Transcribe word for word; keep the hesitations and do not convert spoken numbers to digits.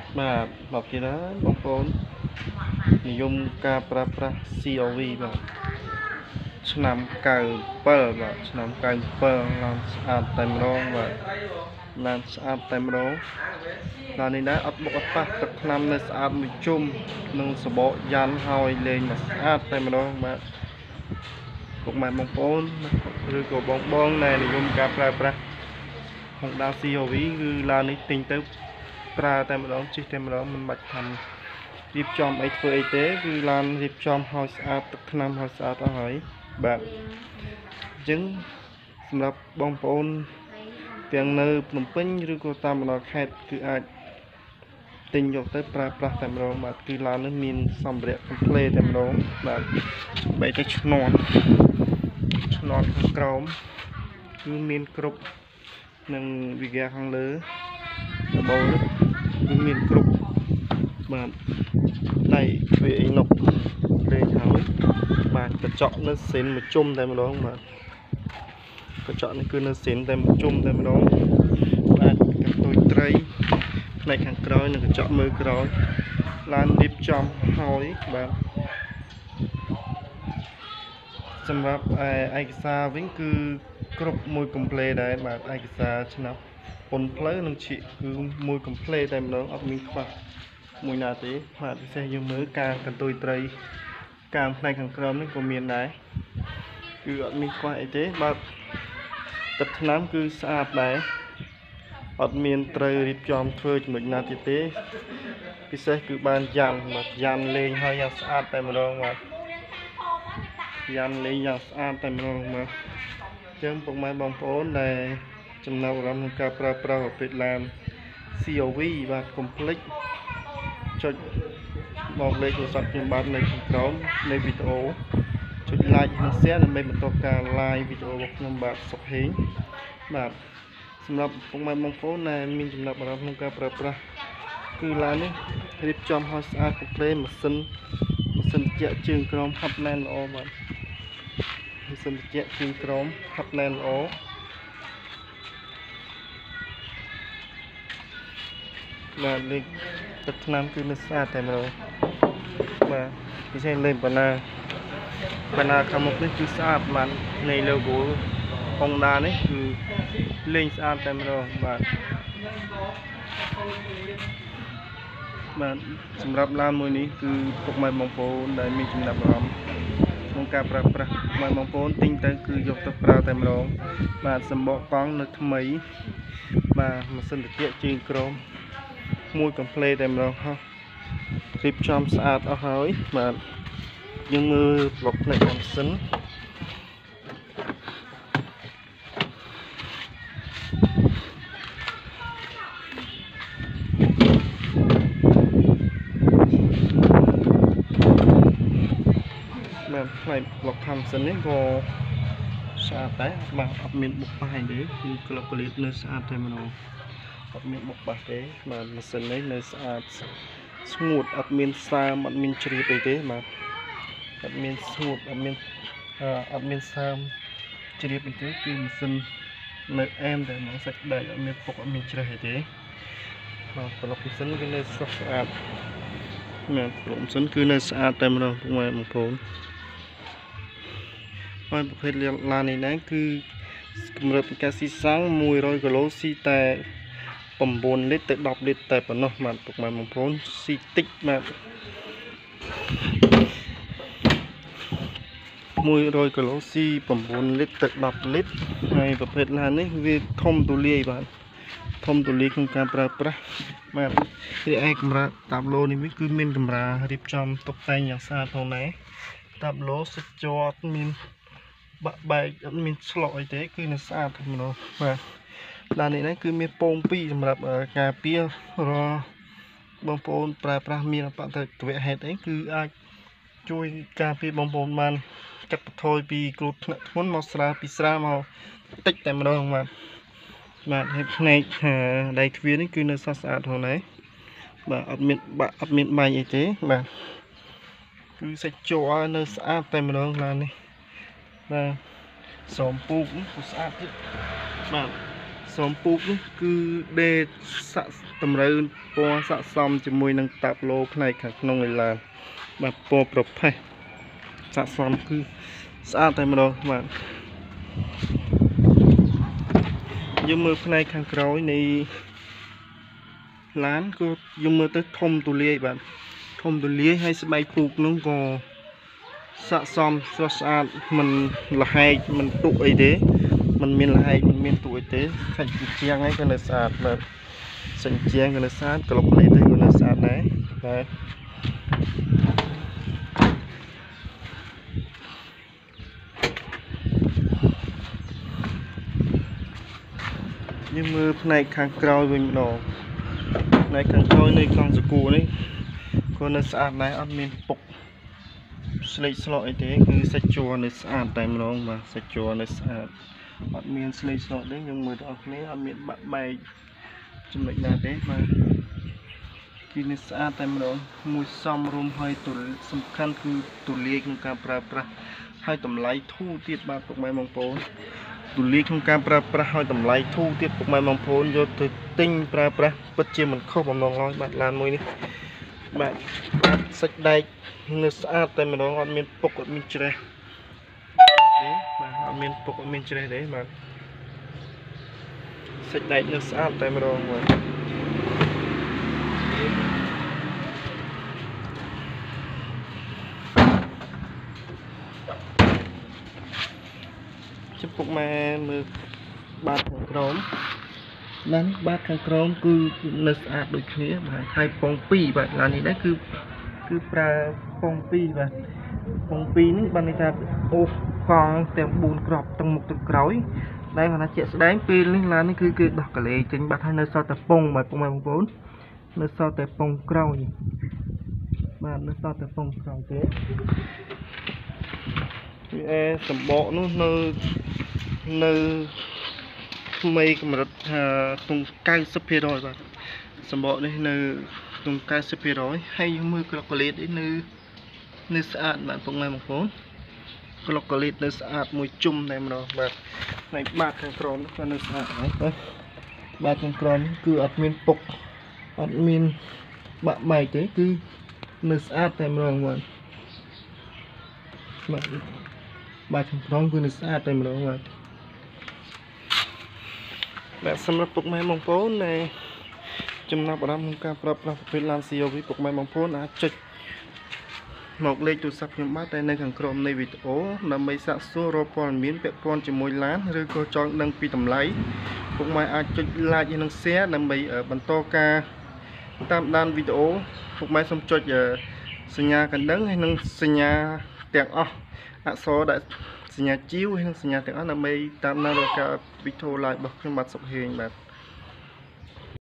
បាទមកពីណាបងប្អូននិយមការប្រើប្រាស់ xê o vê បាទឆ្នាំកៅbảyបាទឆ្នាំកៅbảyឡើងស្អាតតែម្ដងបាទឡើងស្អាតតែម្ដងដល់នេះដែរអត់បុកអត់ប៉ះទឹកថ្នាំនៅស្អាតមួយជុំនឹងសបកយ៉ាន់ហើយលេងមកស្អាតតែម្ដងបាទពុកម៉ែបងប្អូនឬក៏បងបងដែលនិយមការប្រើប្រាស់ Honda xê o vê គឺឡាននេះទិញទៅប្រើតែម្ដងជិះតែម្ដងមិនបាច់ថារៀបចំអីធ្វើអីទេគឺឡានរៀបចំឲ្យស្អាតទឹកថ្នាំឲ្យស្អាតអស់ហើយបាទអញ្ចឹងសម្រាប់បងប្អូនទាំងនៅភ្នំពេញឬក៏តាមបណ្ដាខេត្តគឺអាចទិញយកទៅប្រើប្រាស់តែម្ដងបាទគឺឡាននេះមានសម្ភារៈ complete តែម្ដងបាទបែរទៅឈ្នន់ឈ្នន់ខាងក្រោមគឺមានគ្រប់នឹងវិការខាងលើដបូលគឺមានគ្រប់បាទដៃទ្វេអីណុកលេងហើយបាទកញ្ចក់នៅសិនមួយជុំតែម្ដងបាទកញ្ចក់នេះគឺនៅសិនតែមួយជុំតែម្ដងបាទកន្ទុយត្រីផ្នែកខាងក្រោយនិងកញ្ចក់មើលក្រោយឡានរៀបចំហើយបាទសម្រាប់ឯកសារវិញគឺគ្រប់មួយ complete ដែរបាទឯកសារឆ្នាំពន្ធផ្លូវនិងឈៀកគឺមួយ complete តែម្ដងអត់មានខ្វះមួយណាទេបាទពិសេសយើងមើលការកន្ទុយត្រីការផ្នែកខាងក្រោមនេះក៏មានដែរគឺអត់មានខ្វះអីទេបាទទឹកថ្នាំគឺស្អាតដែរអត់មានត្រូវរៀបចំធ្វើចំណុចណាទៀតទេពិសេសគឺបានយ៉ាំបាទយ៉ាំលេងហើយយ៉ាងស្អាតតែម្ដងបាទយ៉ាំលេងយ៉ាងស្អាតតែម្ដងបាទអញ្ចឹងពុកម៉ែបងប្អូនដែលចំណោទអារម្មណ៍ក្នុងការប្រើប្រាស់ប្រភេទឡាន xê o vê បាទកុំភ្លេចចុចមកលេខទូរស័ព្ទខ្ញុំបាទនៅខាងក្រោមនៃវីដេអូចុច like និង share ដើម្បីបន្តការ live វីដេអូរបស់ខ្ញុំបាទសុខហេងបាទសម្រាប់ពុកម៉ែបងប្អូនដែលមានចំណាប់អារម្មណ៍ក្នុងការប្រើប្រាស់គឺឡាននេះរៀបចំឲ្យស្អាតcompleteម៉ាស៊ីនម៉ាស៊ីនត្រជាក់ជើងក្រោមហាត់ណែនល្អបាទម៉ាស៊ីនត្រជាក់ជើងក្រោមហាត់ណែនល្អបាទលេខទឹកថ្នាំគឺនៅស្អាតតែម្ដងបាទពិសេសលេខបណ្ណាបណ្ណាខាងមុខនេះគឺស្អាតបាទនៃ logo Honda នេះគឺលេងស្អាតតែម្ដងបាទបាទសម្រាប់ឡានមួយនេះគឺពុកម៉ែបងប្អូនដែលមានចំណាប់អារម្មណ៍ក្នុងការប្រើប្រាស់ពុកម៉ែបងប្អូនទិញទៅគឺយកទៅប្រើតែម្ដងបាទសម្បកកង់នៅថ្មីបាទម៉ាស៊ីនត្រជាក់ជើងក្រោមមួយ complete តែម្ដងហោះរៀបចំស្អាតអស់ហើយបាទយើងមើលប្លុកផ្នែកម៉ាស៊ីនបាទផ្នែកប្លុកខាងម៉ាស៊ីននេះក៏ស្អាតដែរបាទអត់មានបុកប៉ះអីទេគឺក្លុកក្លៀតនៅស្អាតតែម្ដងអត់មានបុកប៉ះទេបាទម៉ាស៊ីននេះនៅស្អាតស្ងួតអត់មានសើមអត់មានជ្រាបអីទេបាទអត់មានស្ងួតអត់មានអត់មានសើមជ្រាបអីទេគឺម៉ាស៊ីននៅអែមតែមកសាច់ដែកអត់មានពុកអត់មានជ្រេះអីទេបាទប្លុកម៉ាស៊ីនគឺនៅស្រស់ស្អាតបាទប្លុកម៉ាស៊ីនគឺនៅស្អាតតែម្ដងពុកម៉ែបងប្អូនហើយប្រភេទឡាននេះដែរគឺកម្រិតនៃការស៊ីសាំងមួយរយគីឡូស៊ីតែ9លីត្រទៅ10លីត្រតែប៉ុណ្ណោះបាទពុកម៉ែបងប្អូនស៊ីតិចបាទមួយរយគីឡូស៊ី9លីត្រទៅ10លីត្រហើយប្រភេទឡាននេះវាធំទូលាយបាទធំទូលាយក្នុងការប្រើប្រាស់បាទរីឯកម្រាលតាប់ឡូនេះវិញគឺមានកម្រាលរៀបចំតុបតែងយ៉ាងស្អាតផងដែរតាប់ឡូសុទ្ធជាប់មានបាក់បែកអត់មានឆ្លុះអីទេគឺនៅស្អាតតែម្ដងបាទឡាននេះហ្នឹងគឺមានពងពីរសម្រាប់ការពាររាល់បងប្អូនប្រើប្រាស់មានបតិទវហេតុអីគឺអាចជួយការពារបងប្អូនបានកាត់បន្ថយពីគ្រោះថ្នាក់ធ្ងន់មកស្រាលពីស្រាលមកតិចតែម្ដងបាទបាទហើយផ្នែកដៃទ្វារនេះគឺនៅស្អាតផងដែរបាទអត់មានបាក់អត់មានបាញ់អីទេបាទគឺសាច់ជ័រនៅស្អាតតែម្ដងឡាននេះបាទសំពូកគឺស្អាតទៀតបាទសំពូកនេះគឺដេសាក់តម្រូវពណ៌ស័ក្តិសមជាមួយនឹងតាប់ឡូផ្នែកខាងក្នុងនៃឡានបាទពណ៌ប្រផេះស័ក្តិសមគឺស្អាតតែម្ដងបាទយើងមើលផ្នែកខាងក្រោយនៃឡានគឺយើងមើលទៅធំទូលាយបាទធំទូលាយហើយស្បែកពូកនោះក៏ស័ក្តិសមស្រស់ស្អាតមិនលហែកមិនទុកអីទេมันមានលហែកมันមានទុកអីទេសាច់ជាងហ្នឹងក៏នៅស្អាតបាទសាច់ជាងក៏នៅស្អាតក្លុកលេទៅក៏នៅស្អាតដែរបាទយើងមើលផ្នែកខាងក្រោយវិញម្ដងផ្នែកខាងក្រោយនៃកង់សកូនេះក៏នៅស្អាតដែរអត់មានពុកស្លេកស្លកអីទេគឺសាច់ជ័រនៅស្អាតតែម្ដងបាទសាច់ជ័រនៅស្អាតអត់មានស្លេកស្លកទេយើងមើលដល់គ្នាអត់មានបាក់បែកចំណុចណាទេបាទគឺនៅស្អាតតែម្ដងមួយសមរម្យហើយទូសំខាន់គឺទូលាយក្នុងការប្រើប្រាស់ហើយតម្លៃធូរទៀតបាទពុកម៉ែបងប្អូនទូលាយក្នុងការប្រើប្រាស់ហើយតម្លៃធូរទៀតពុកម៉ែបងប្អូនយកទៅទិញប្រើប្រាស់ពិតជាមិនខុសបំណងឡើយបាទឡានមួយនេះបាទសាច់ដែកនៅស្អាតតែម្ដងអត់មានពុកអត់មានច្រេះទេបាទអត់មានពុកអត់មានច្រេះទេបាទសាច់ដែកនៅស្អាតតែម្ដងបាទចំពុកម៉ែមើលបាតខាងក្រោមឡានបាតខាងក្រោមគឺនៅស្អាតដូចគ្នាបាទហើយពងពីរបាទឡាននេះដែរគឺគឺប្រើពងពីរបាទពងពីរនេះបានន័យថាអូសកង់ទាំងបួនគ្រាប់ទាំងមុខទាំងក្រោយដែលគាត់ថាជាក់ស្ដែងពេលនេះឡាននេះគឺគឺដោះកលេចេញបាត់ហើយនៅសល់តែពងបាទពុកម៉ែបងប្អូននៅសល់តែពងក្រោយបាទនៅសល់តែពងក្រោយទេវាអែសម្បកនោះនៅនៅថ្មីកម្រិតថាទង់เก้าสิบเปอร์เซ็นต์ បាទសម្បកនេះនៅទង់เก้าสิบเปอร์เซ็นต์ ហើយយើងមើលក្លុកកលេតនេះនៅនៅស្អាតបាទពុកម៉ែបងប្អូនក្លុកកលេតនៅស្អាតមួយជុំតែម្ដងបាទហើយបាតខាងក្រោមនេះក៏នៅស្អាតដែរបាទបាតខាងក្រោមគឺអត់មានពុកអត់មានបាក់បែកទេគឺនៅស្អាតតែម្ដងបាទបាទបាតខាងក្រោមគឺនៅស្អាតតែម្ដងបាទបាទសម្រាប់ពុកម៉ែបងប្អូនដែលចំណាប់អារម្មណ៍ក្នុងការប្រើប្រាស់ប្រភេទឡាន ซี អូ វី ពុកម៉ែបងប្អូនអាចចុចមកលេខទូរស័ព្ទខ្ញុំបាទតែនៅខាងក្រោមនៃវីដេអូដើម្បីសាកសួររកព័ត៌មានពាក់ព័ន្ធជាមួយឡានឬក៏ចង់ដឹងពីតម្លៃពុកម៉ែអាចចុច like និង share ដើម្បីបន្តការតាមដានវីដេអូពុកម៉ែសូមចុចសញ្ញាកណ្ដឹងហើយនិងសញ្ញាទាំងអស់អក្សរដែលសញ្ញាជីវហើយនិងសញ្ញាទាំងអស់ដើម្បីតាមដានរាល់ការវីដេអូ live របស់ខ្ញុំបាទសុខហេងបាទ